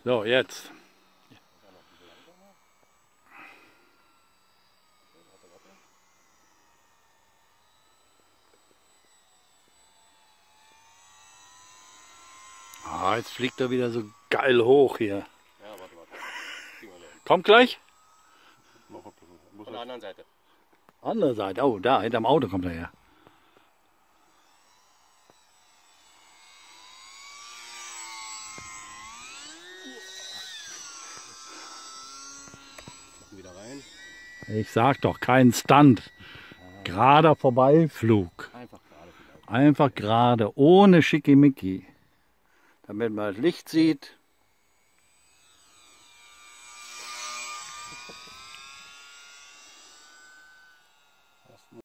So, jetzt. Ah, jetzt fliegt er wieder so geil hoch hier. Ja, warte. Kommt gleich? Von der anderen Seite. Andere Seite. Oh, da, hinterm Auto kommt er her. Wieder rein. Ich sag doch, kein Stunt. Gerader Vorbeiflug. Einfach gerade vielleicht. Einfach gerade, ohne Schickimicki. Damit man das Licht sieht.